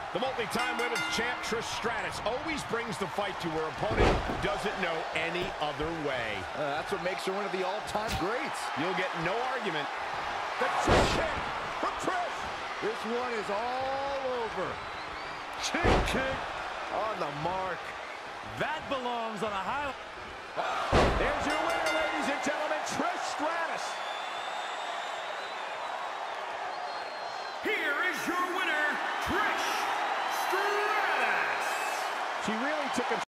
The multi-time women's champ, Trish Stratus, always brings the fight to her opponent who doesn't know any other way. That's what makes her one of the all-time greats. You'll get no argument. The chin kick from Trish. This one is all over. Chin kick on the mark. That belongs on a high. There's your winner, ladies and gentlemen, Trish Stratus. Here is your winner, Trish Stratus. She really took a